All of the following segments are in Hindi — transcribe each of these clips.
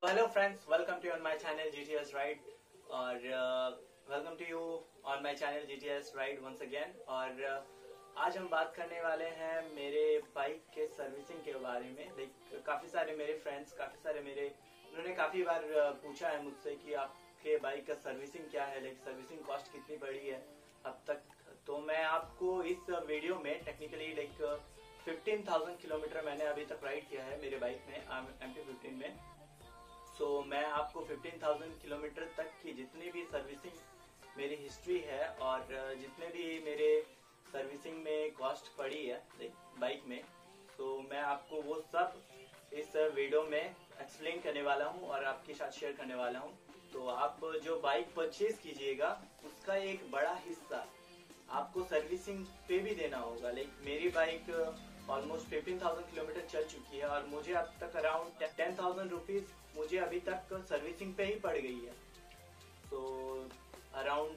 Hello friends, welcome to on my channel GTS ride और welcome to you on my channel GTS ride once again. और आज हम बात करने वाले हैं मेरे बाइक के सर्विसिंग के बारे में। लाइक काफी सारे मेरे फ्रेंड्स, उन्होंने काफी बार पूछा है मुझसे कि आपके बाइक का सर्विसिंग क्या है, लाइक सर्विसिंग कॉस्ट कितनी पड़ी है अब तक। तो मैं आपको इस वीडियो में टेक्निकली लाइक 15,000 किलोमीटर मैंने अभी तक राइड किया है मेरे बाइक में MT-15 में। सो मैं आपको 15,000 किलोमीटर तक की जितनी भी सर्विसिंग मेरी हिस्ट्री है और जितने भी मेरे सर्विसिंग में कॉस्ट पड़ी है बाइक में, तो मैं आपको वो सब इस वीडियो में एक्सप्लेन करने वाला हूँ और आपके साथ शेयर करने वाला हूँ। तो आप जो बाइक परचेज कीजिएगा उसका एक बड़ा हिस्सा आपको सर्विसिंग पे भी देना होगा। लाइक मेरी बाइक ऑलमोस्ट 15,000 किलोमीटर चल चुकी है और मुझे अब तक अराउंड 10,000 रुपीज मुझे अभी तक सर्विसिंग पे ही पड़ गई है। तो अराउंड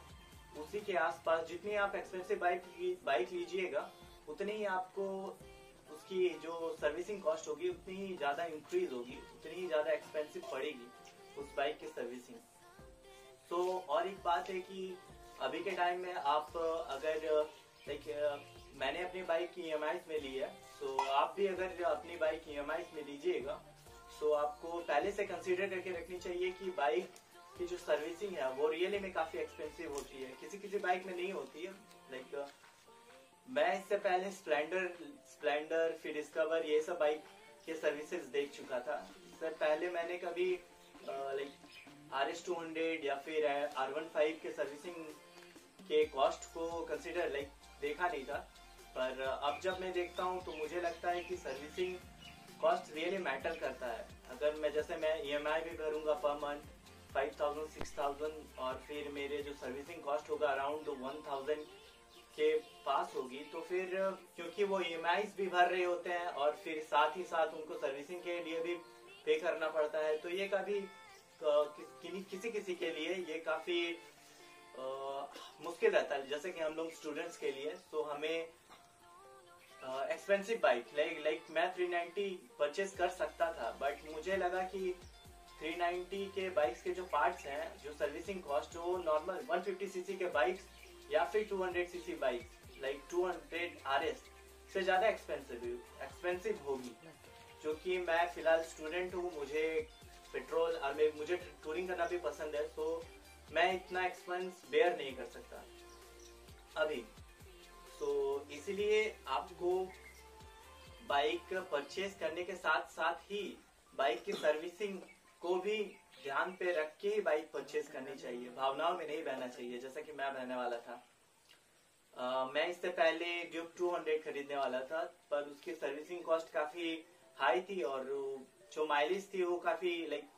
उसी के आसपास जितनी आप एक्सपेंसिव बाइक लीजिएगा उतनी ही आपको उसकी जो सर्विसिंग कॉस्ट होगी उतनी ही ज्यादा इंक्रीज होगी, उतनी ही ज्यादा एक्सपेंसिव पड़ेगी उस बाइक की सर्विसिंग। तो और एक बात है कि अभी के टाइम में आप अगर लाइक मैंने अपनी बाइक की EMI में ली है, तो आप भी अगर अपनी बाइक EMI में लीजिएगा तो आपको पहले से कंसीडर करके रखनी चाहिए कि बाइक की जो सर्विसिंग है वो रियली में काफी एक्सपेंसिव होती है, किसी किसी बाइक में नहीं होती है। लाइक मैं इससे पहले स्प्लेंडर फिर डिस्कवर ये सब बाइक के सर्विसेज देख चुका था। इससे पहले मैंने कभी लाइक RS200 या फिर R15 के सर्विसिंग के कॉस्ट को कंसीडर देखा नहीं था, पर अब जब मैं देखता हूँ तो मुझे लगता है कि सर्विसिंग कॉस्ट रियली मैटर करता है। अगर मैं EMI भी भरूंगा पर मंथ 5,000 6,000 और फिर मेरे जो सर्विसिंग कॉस्ट होगा अराउंड 1,000 के पास होगी, तो फिर क्योंकि वो EMI भी भर रहे होते हैं और फिर साथ ही साथ उनको सर्विसिंग के लिए भी पे करना पड़ता है, तो ये कभी किसी किसी के लिए ये काफी मुश्किल रहता है। जैसे कि हम लोग स्टूडेंट्स के लिए तो हमें एक्सपेंसिव बाइक लाइक मैं 390 परचेज कर सकता था, बट मुझे लगा कि 390 के बाइक्स के जो पार्ट्स हैं, जो सर्विसिंग कॉस्ट वो नॉर्मल 150cc के बाइक्स या फिर 200cc बाइक्स लाइक 200 RS से ज्यादा एक्सपेंसिव होगी। क्योंकि मैं फिलहाल स्टूडेंट हूँ, मुझे पेट्रोल और मुझे टूरिंग करना भी पसंद है, तो मैं इतना एक्सपेंस बेयर नहीं कर सकता अभी। तो इसीलिए आपको बाइक परचेज करने के साथ साथ ही बाइक की सर्विसिंग को भी ध्यान पे रख के ही बाइक परचेज करनी चाहिए, भावनाओं में नहीं बहना चाहिए जैसा कि मैं बहने वाला था। मैं इससे पहले ड्यूक 200 खरीदने वाला था, पर उसकी सर्विसिंग कॉस्ट काफी हाई थी और जो माइलेज थी वो काफी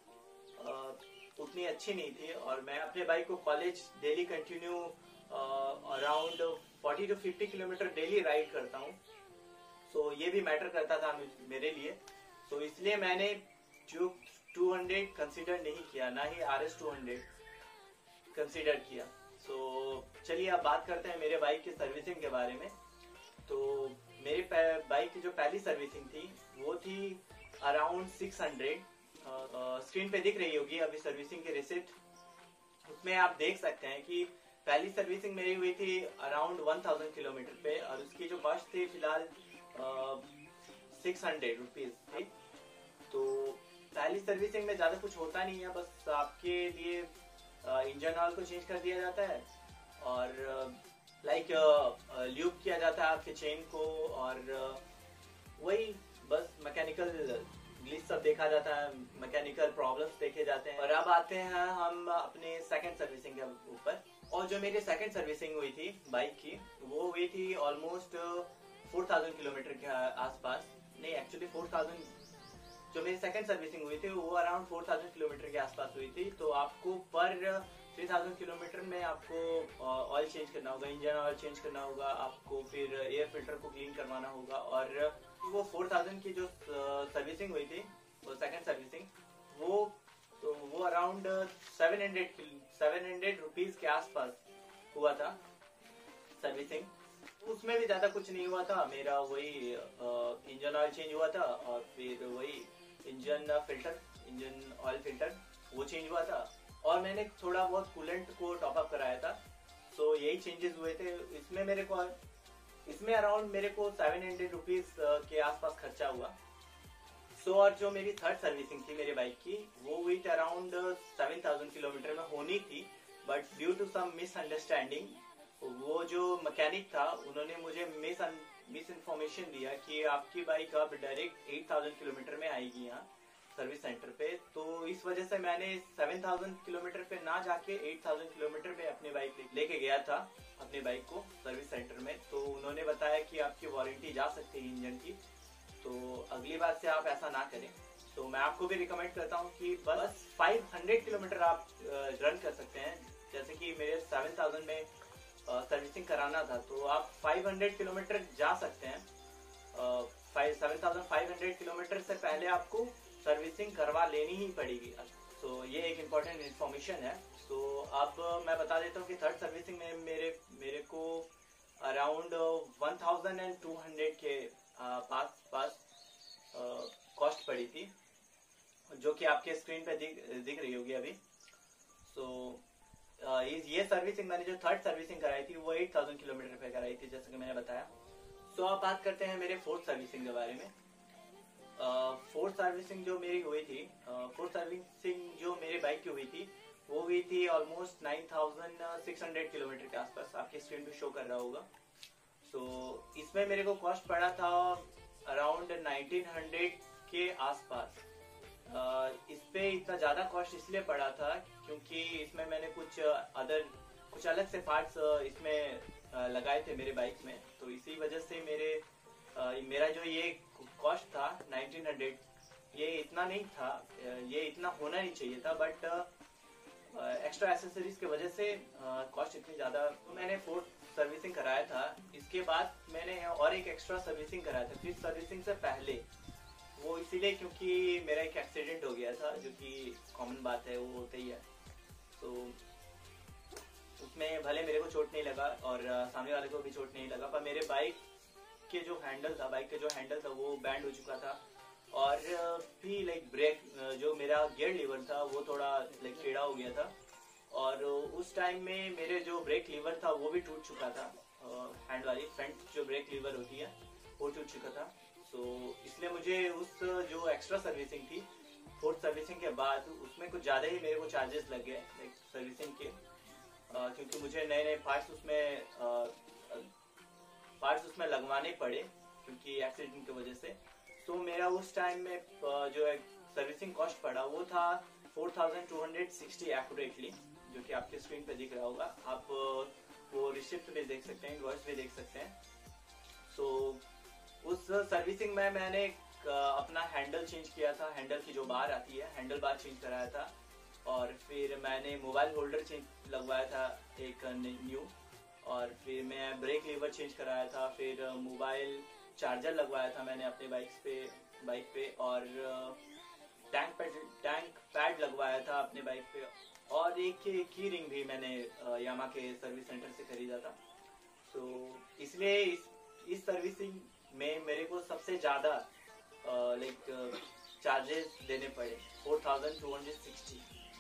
उतनी अच्छी नहीं थी। और मैं अपने बाइक को college daily continue around 40 to 50 kilometre daily ride करता हूँ, तो ये भी मैटर करता था मेरे लिए। तो इसलिए मैंने जो 200 कंसीडर नहीं किया, ना ही RS200 कंसीडर किया। तो चलिए अब बात करते हैं मेरे बाइक की सर्विसिंग के बारे में। तो मेरी बाइक की जो पहली सर्विसिंग थी वो थी अराउंड 600। स्क्रीन पे दिख रही होगी अभी सर्विसिंग की रिसिप्ट, उसमें आप देख सकते हैं कि पहली सर्विसिंग मेरी हुई थी अराउंड 1,000 किलोमीटर पे और उसकी जो कॉस्ट थी फिलहाल 600 रुपीज थी। तो पहली सर्विसिंग में ज्यादा कुछ होता नहीं है, बस आपके लिए इंजन ऑयल को चेंज कर दिया जाता है और ल्यूब किया जाता है आपके चेन को, और वही बस मैकेनिकल ग्लिच सब देखा जाता है, मैकेनिकल प्रॉब्लम्स देखे जाते हैं। और अब आते हैं हम अपने सेकंड सर्विसिंग के ऊपर। और जो मेरी सेकंड सर्विसिंग हुई थी बाइक की वो हुई थी ऑलमोस्ट 4,000 किलोमीटर के आसपास। नहीं, एक्चुअली 4,000 जो मेरी सेकंड सर्विसिंग हुई थी वो अराउंड 4,000 किलोमीटर के आसपास हुई थी। तो आपको पर 3,000 किलोमीटर में आपको ऑयल चेंज करना होगा, इंजन ऑयल चेंज करना होगा, आपको फिर एयर फिल्टर को क्लीन करवाना होगा। और वो 4,000 की जो सर्विसिंग हुई थी वो सेकंड सर्विसिंग वो अराउंड 700 रुपीज के आसपास हुआ था सर्विसिंग। उसमें भी ज्यादा कुछ नहीं हुआ था, मेरा वही इंजन ऑयल चेंज हुआ था और फिर वही engine filter, engine oil filter वो चेंज हुआ था, और मैंने थोड़ा बहुत कूलेंट को टॉप अप कराया था। तो यही चेंजेस हुए थे। इसमें अराउंड मेरे को 700 रुपीज के आसपास खर्चा हुआ। और जो मेरी थर्ड सर्विसिंग थी मेरे बाइक की, वो हुई अराउंड 7000 किलोमीटर में होनी थी, but due to some misunderstanding वो जो मैकेनिक था उन्होंने मुझे मिस इन्फॉर्मेशन दिया कि आपकी बाइक अब डायरेक्ट 8000 किलोमीटर में आएगी यहाँ सर्विस सेंटर पे। तो इस वजह से मैंने 7000 किलोमीटर पे ना जाके 8000 किलोमीटर पे अपनी बाइक लेके गया था, अपनी बाइक को सर्विस सेंटर में। तो उन्होंने बताया कि आपकी वारंटी जा सकती है इंजन की, तो अगली बार से आप ऐसा ना करें। तो मैं आपको भी रिकमेंड करता हूँ कि बस 500 किलोमीटर आप रन कर सकते हैं। जैसे कि मेरे 7000 में सर्विसिंग कराना था, तो आप 500 किलोमीटर जा सकते हैं। 7500 किलोमीटर से पहले आपको सर्विसिंग करवा लेनी ही पड़ेगी। तो ये एक इम्पोर्टेंट इन्फॉर्मेशन है। तो अब मैं बता देता हूँ कि थर्ड सर्विसिंग में मेरे को अराउंड 1200 के पास कॉस्ट पड़ी थी, जो कि आपके स्क्रीन पे दिख रही होगी अभी। तो ये सर्विसिंग मैंने जो थर्ड सर्विसिंग कराई थी वो 8000 किलोमीटर पे कराई थी, जैसे कि मैंने बताया। तो अब बात करते हैं मेरे फोर्थ सर्विसिंग के बारे में। फोर्थ सर्विसिंग जो मेरी हुई थी, फोर्थ सर्विसिंग जो मेरे बाइक की हुई थी वो हुई थी ऑलमोस्ट 9600 किलोमीटर के आसपास, आपके स्क्रीन पे शो कर रहा होगा। तो इसमें मेरे को कॉस्ट पड़ा था अराउंड 1900 के आसपास। इस पे इतना ज्यादा कॉस्ट इसलिए पड़ा था क्योंकि इसमें मैंने कुछ अलग से पार्ट्स इसमें लगाए थे मेरे बाइक में। तो इसी वजह से मेरा जो ये कॉस्ट था 1900, ये इतना नहीं था, ये इतना होना नहीं चाहिए था, बट एक्स्ट्रा एसेसरीज की वजह से कॉस्ट इतनी ज्यादा। तो मैंने फोर्थ सर्विसिंग कराया था। इसके बाद मैंने और एक एक्स्ट्रा सर्विसिंग कराया था फिफ्थ सर्विसिंग से पहले। वो इसीलिए क्योंकि मेरा एक एक्सीडेंट हो गया था, जो कि कॉमन बात है, वो होता ही है। तो उसमें भले मेरे को चोट नहीं लगा और सामने वाले को भी चोट नहीं लगा, पर मेरे बाइक के जो हैंडल था वो बैंड हो चुका था। और भी लाइक ब्रेक जो मेरा गियर लीवर था वो थोड़ा लाइक टेढ़ा हो गया था। और उस टाइम में मेरे जो ब्रेक लीवर था वो भी टूट चुका था। हैंड वाली फ्रंट जो ब्रेक लीवर होती है वो टूट चुका था। तो इसलिए मुझे उस जो एक्स्ट्रा सर्विसिंग थी फोर्थ सर्विसिंग के बाद, उसमें कुछ ज़्यादा ही मेरे को चार्जेस लग गए लाइक सर्विसिंग के, क्योंकि मुझे नए नए पार्ट्स उसमें लगवाने पड़े क्योंकि एक्सीडेंट की वजह से। तो मेरा उस टाइम में जो सर्विसिंग कॉस्ट पड़ा वो था 4260 एक्यूरेटली, जो कि आपके स्क्रीन पे दिख रहा होगा। आप वो रिसिप्ट भी देख सकते हैं, इनवॉइस भी देख सकते हैं। तो उस सर्विसिंग में मैंने अपना हैंडल चेंज किया था, हैंडल की जो बार आती है हैंडल बार चेंज कराया था। और फिर मैंने मोबाइल होल्डर लगवाया था एक न्यू। और फिर मैं ब्रेक लीवर चेंज कराया था। फिर मोबाइल चार्जर लगवाया था मैंने अपने बाइक पे। और टैंक पैड लगवाया था अपने बाइक पे। और एक की रिंग भी मैंने यामा के सर्विस सेंटर से खरीदा था। तो इसलिए इस सर्विसिंग में मेरे को सबसे ज्यादा लाइक चार्जेस देने पड़े 4260।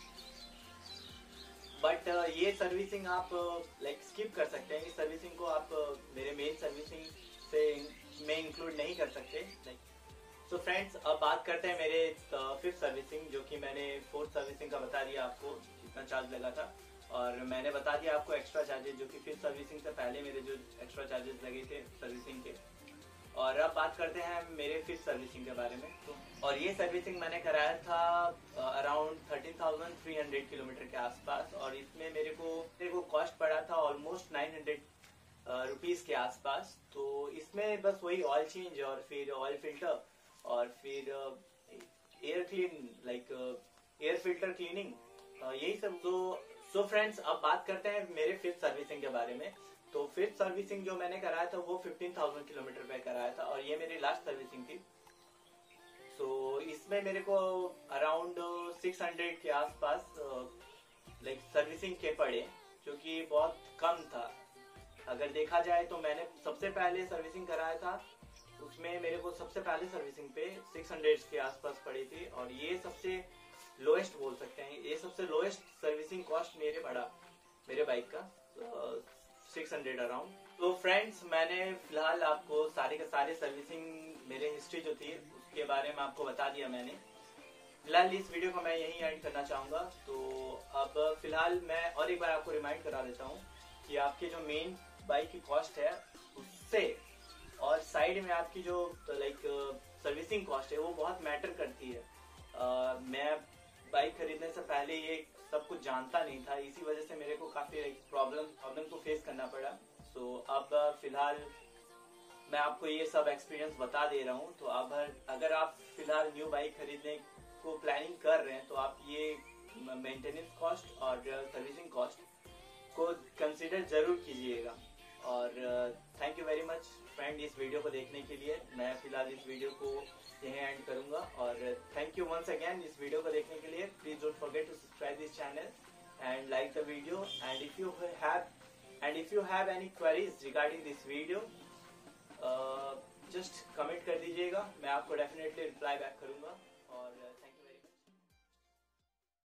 बट ये सर्विसिंग आप लाइक स्किप कर सकते हैं। इस सर्विसिंग को आप मेरे मेन सर्विसिंग से में इंक्लूड नहीं कर सकते लाइक। तो फ्रेंड्स, अब बात करते हैं मेरे फिफ्थ सर्विसिंग, जो कि मैंने फोर्थ सर्विसिंग का बता दिया आपको कितना चार्ज लगा था। और मैंने बता दिया आपको एक्स्ट्रा चार्जेस, जो कि फिफ्थ सर्विसिंग से पहले मेरे जो एक्स्ट्रा चार्जेस लगे थे सर्विसिंग के। और अब बात करते हैं मेरे फिफ्थ सर्विसिंग के बारे में। तो और ये सर्विसिंग मैंने कराया था अराउंड 13,300 किलोमीटर के आसपास। और इसमें मेरे को कॉस्ट पड़ा था ऑलमोस्ट 900 रुपीज के आसपास। तो इसमें बस वही ऑयल चेंज और फिर ऑयल फिल्टर और फिर एयर फिल्टर क्लीनिंग, यही सब। तो फ्रेंड्स, अब बात करते हैं मेरे फिफ्थ सर्विसिंग के बारे में। तो फिफ्थ सर्विसिंग जो मैंने कराया था वो 15,000 किलोमीटर पे कराया था, और ये मेरी लास्ट सर्विसिंग थी। तो इसमें मेरे को अराउंड 600 के आसपास लाइक सर्विसिंग के पड़े, जो कि बहुत कम था। अगर देखा जाए तो मैंने सबसे पहले सर्विसिंग कराया था, उसमें मेरे को सबसे पहले सर्विसिंग पे 600 के आसपास पड़ी थी। और ये सबसे लोएस्ट बोल सकते हैं, ये सबसे लोएस्ट सर्विसिंग कॉस्ट मेरे बाइक का 600 अराउंड। तो फ्रेंड्स, मैंने फिलहाल आपको सारे के सारे सर्विसिंग मेरे हिस्ट्री जो थी उसके बारे में आपको बता दिया मैंने। फिलहाल इस वीडियो को मैं यहीं एंड करना चाहूँगा। तो अब फिलहाल मैं और एक बार आपको रिमाइंड करा देता हूँ कि आपकी जो मेन बाइक की कॉस्ट है उससे और साइड में आपकी जो सर्विसिंग कॉस्ट है वो बहुत मैटर करती है। मैं बाइक खरीदने से पहले ये सब कुछ जानता नहीं था, इसी वजह से मेरे को काफी प्रॉब्लम को फेस करना पड़ा। तो अब फिलहाल मैं आपको ये सब एक्सपीरियंस बता दे रहा हूँ। तो अब अगर आप फिलहाल न्यू बाइक खरीदने को प्लानिंग कर रहे हैं तो आप ये मेंटेनेंस कॉस्ट और सर्विसिंग कॉस्ट को कंसीडर जरूर कीजिएगा। और thank you very much friend इस वीडियो को देखने के लिए। मैं फिलहाल इस वीडियो को यहीं एंड करूंगा और थैंक यू वंस अगेन इस वीडियो को देखने के लिए। Please don't forget to subscribe this channel and like the video, and if you have any queries regarding this video just comment कर दीजिएगा, मैं आपको डेफिनेटली रिप्लाई बैक करूंगा। और थैंक यू।